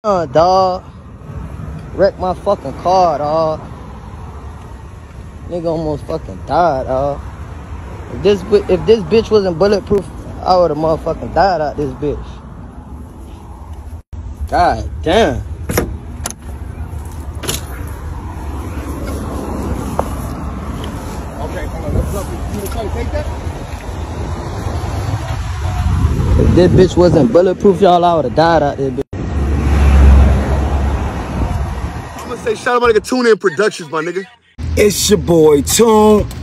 Dog. Wrecked my fucking car, dog. Nigga almost fucking died, dog. If this bitch wasn't bulletproof, I would've motherfucking died out this bitch. God damn. Okay, hold on. What's up? You gonna take that? If this bitch wasn't bulletproof, y'all, I would've died out this bitch. I'm gonna say shout out my nigga Tune In Productions, my nigga. It's your boy Tune.